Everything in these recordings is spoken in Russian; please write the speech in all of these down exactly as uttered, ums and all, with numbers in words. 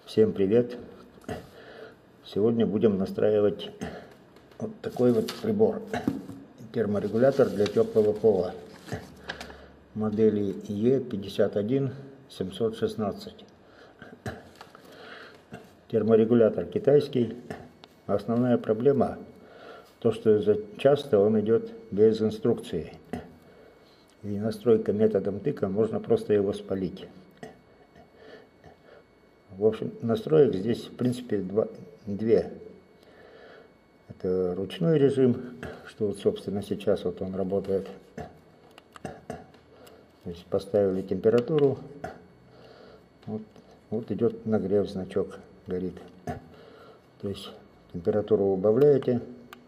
Всем привет! Сегодня будем настраивать вот такой вот прибор. Терморегулятор для теплого пола. Модели Е пятьдесят один семьсот шестнадцать. Терморегулятор китайский. Основная проблема то, что часто он идет без инструкции. И настройка методом тыка можно просто его спалить. В общем, настроек здесь, в принципе, два, две. Это ручной режим, что вот, собственно, сейчас вот он работает. То есть поставили температуру, вот, вот идет нагрев, значок горит. То есть температуру убавляете,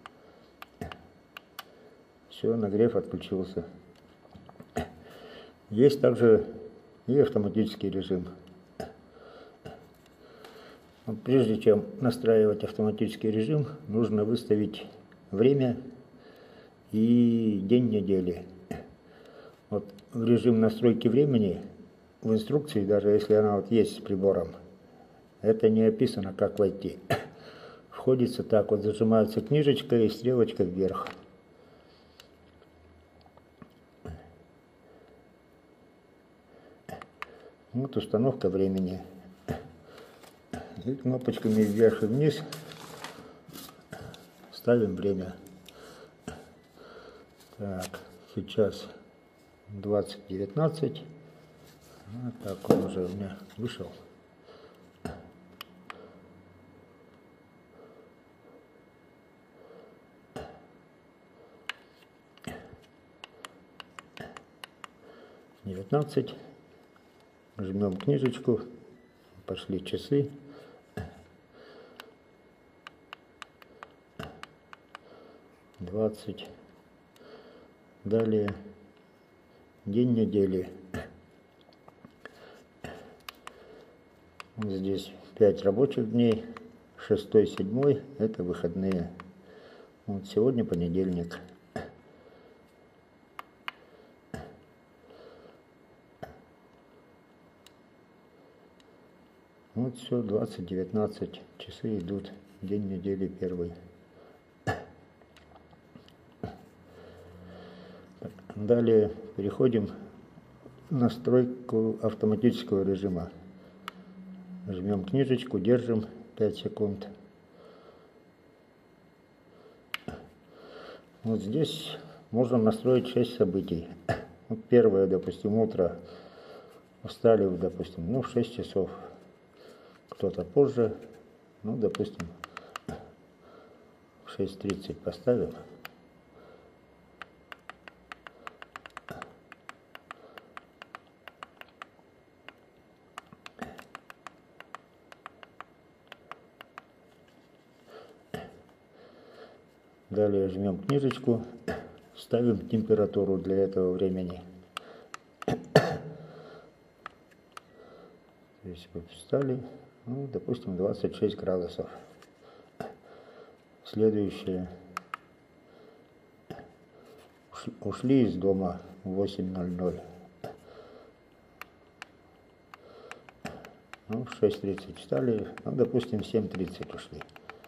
все, нагрев отключился. Есть также и автоматический режим. Прежде чем настраивать автоматический режим, нужно выставить время и день недели. Вот в режим настройки времени в инструкции, даже если она вот есть с прибором, это не описано, как войти. Входится так, вот зажимается книжечка и стрелочка вверх. Вот установка времени. И кнопочками вверх и вниз ставим время. Так, сейчас двадцать девятнадцать. Вот так он уже у меня вышел. девятнадцать. Жмем книжечку. Пошли часы. двадцать. Далее день недели. Вот здесь пять рабочих дней. Шестой, седьмой это выходные. Вот сегодня понедельник. Вот все, двадцать девятнадцать. Часы идут. День недели первый. Далее переходим в настройку автоматического режима. Жмем книжечку, держим пять секунд. Вот здесь можно настроить шесть событий. Вот первое, допустим, утро. Встали, допустим, ну, в шесть часов. Кто-то позже, ну, допустим, в шесть тридцать поставим. Далее жмем книжечку, ставим температуру для этого времени. То есть вы встали, ну, допустим, двадцать шесть градусов. Следующее. Ушли из дома в восемь ноль ноль. Ну, в шесть тридцать встали, ну, допустим, в семь тридцать ушли.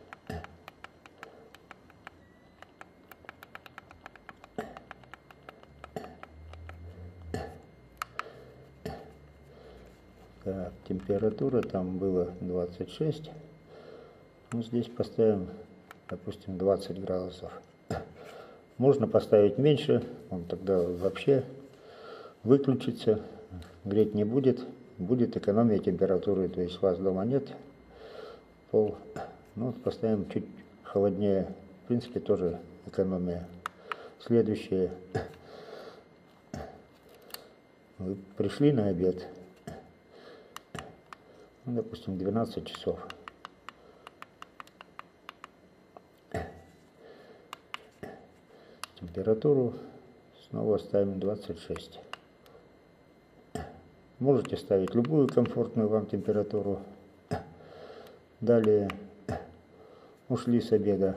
Так, температура там было двадцать шесть. Ну, здесь поставим, допустим, двадцать градусов. Можно поставить меньше, он тогда вообще выключится, греть не будет, будет экономия температуры, то есть у вас дома нет пол. Ну, поставим чуть холоднее, в принципе, тоже экономия. Следующее. Вы пришли на обед. Ну, допустим, двенадцать часов. Температуру снова ставим двадцать шесть. Можете ставить любую комфортную вам температуру. Далее ушли с обеда.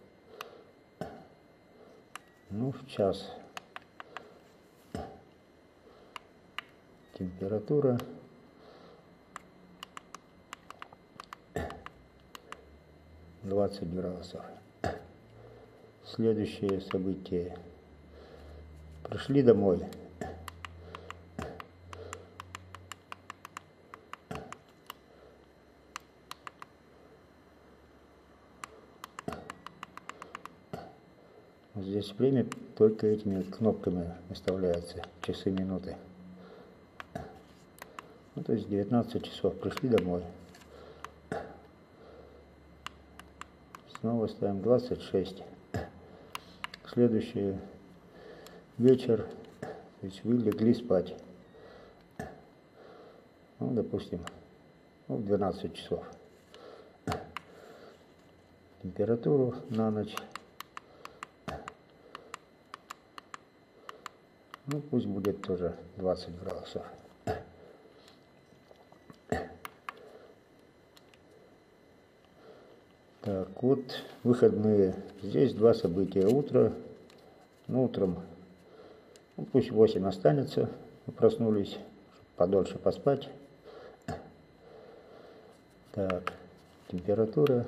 Ну, в час. Температура двадцать градусов. Следующее событие. Пришли домой. Здесь время только этими кнопками выставляется, часы, минуты. Ну, то есть девятнадцать часов, пришли домой. Снова ставим двадцать шесть. Следующий вечер, то есть вы легли спать. Ну, допустим, ну, в двенадцать часов. Температуру на ночь. Ну, пусть будет тоже двадцать градусов. Так, вот выходные. Здесь два события. Утро. Ну, утром, ну, пусть восемь останется. Мы проснулись, чтобы подольше поспать. Так, температура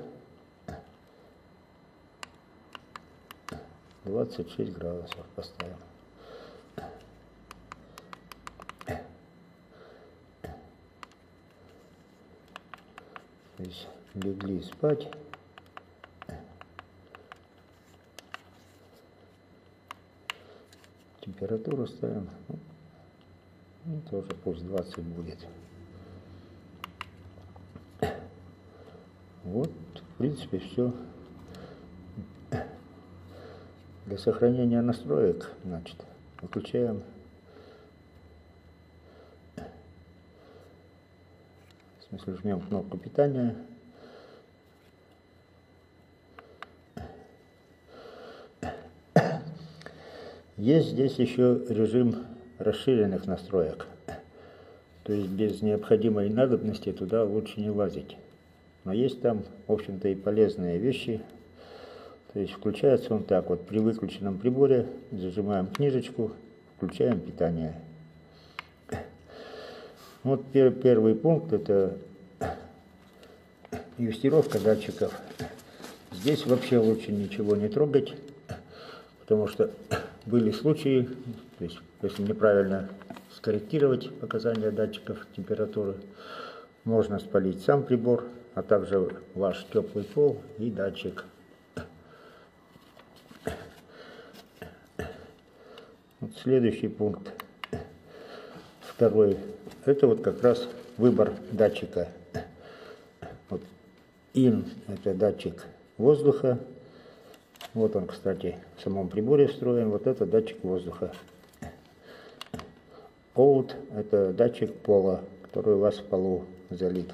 двадцать шесть градусов поставим. То есть легли спать. Температуру ставим. Ну, тоже пусть двадцать будет. Вот, в принципе, все. Для сохранения настроек, значит, выключаем. В смысле, жмем кнопку питания. Есть здесь еще режим расширенных настроек. То есть без необходимой надобности туда лучше не лазить. Но есть там, в общем-то, и полезные вещи. То есть включается он так вот. При выключенном приборе зажимаем книжечку, включаем питание. Вот пер первый пункт — это юстировка датчиков. Здесь вообще лучше ничего не трогать, потому что были случаи, то есть если неправильно скорректировать показания датчиков температуры, можно спалить сам прибор, а также ваш теплый пол и датчик. Вот следующий пункт, второй, это вот как раз выбор датчика. Вот ин — это датчик воздуха. Вот он, кстати, в самом приборе встроен. Вот это датчик воздуха. Out — это датчик пола, который у вас в полу залит.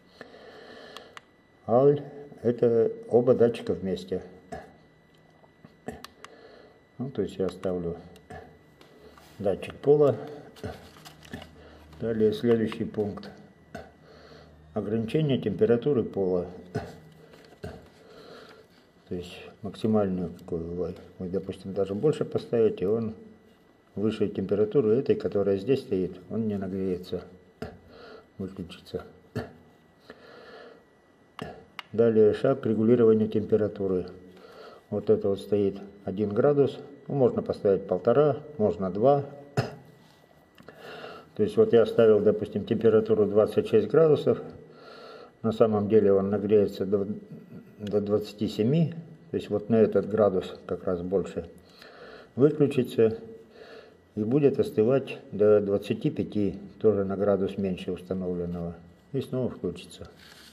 All — это оба датчика вместе. Ну, то есть я ставлю датчик пола. Далее следующий пункт. Ограничение температуры пола. То есть максимальную, какую вы, вы, допустим, даже больше поставите, он выше температуры этой, которая здесь стоит, он не нагреется, выключится. Далее шаг к регулированию температуры. Вот это вот стоит один градус, ну, можно поставить полтора, можно два. То есть вот я ставил, допустим, температуру двадцать шесть градусов, на самом деле он нагреется до, до двадцати семи, то есть вот на этот градус как раз больше, выключится и будет остывать до двадцати пяти, тоже на градус меньше установленного, и снова включится.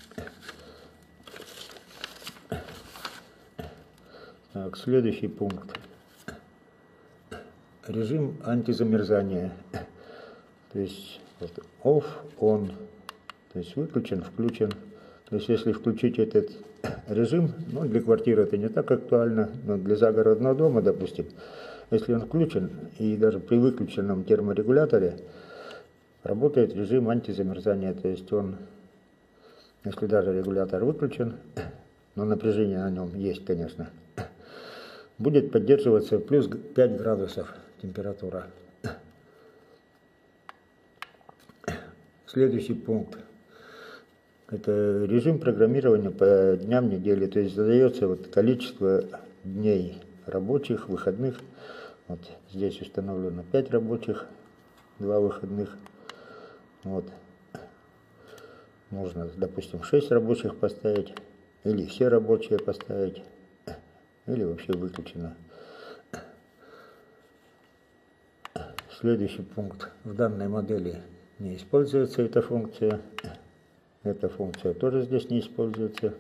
Так, следующий пункт. Режим антизамерзания. То есть вот, off, on, то есть выключен, включен. То есть если включить этот режим, ну, для квартиры это не так актуально, но для загородного дома, допустим, если он включен и даже при выключенном терморегуляторе работает режим антизамерзания. То есть он, если даже регулятор выключен, но напряжение на нем есть, конечно, будет поддерживаться плюс пять градусов температура. Следующий пункт. Это режим программирования по дням недели, то есть задается вот количество дней рабочих, выходных. Вот здесь установлено пять рабочих, два выходных. Вот. Можно, допустим, шесть рабочих поставить, или все рабочие поставить, или вообще выключено. Следующий пункт. В данной модели не используется эта функция. Эта функция тоже здесь не используется.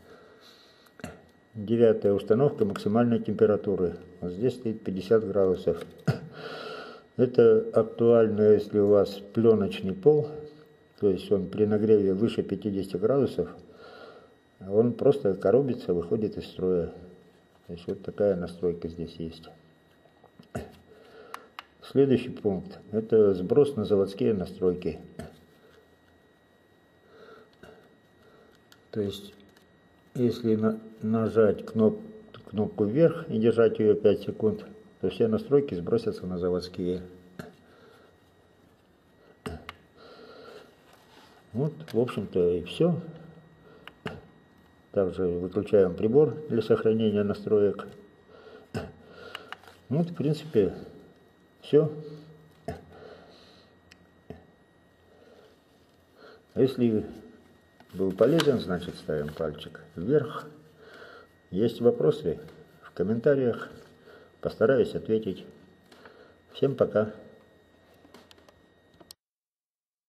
Девятая. Установка максимальной температуры. Вот здесь стоит пятьдесят градусов. Это актуально, если у вас пленочный пол, то есть он при нагреве выше пятидесяти градусов, он просто коробится, выходит из строя. То есть вот такая настройка здесь есть. Следующий пункт. Это сброс на заводские настройки. То есть, если на, нажать кноп, кнопку вверх и держать ее пять секунд, то все настройки сбросятся на заводские. Вот, в общем-то, и все. Также выключаем прибор для сохранения настроек. Вот, в принципе, все. Если был полезен, значит ставим пальчик вверх. Есть вопросы в комментариях, постараюсь ответить. Всем пока.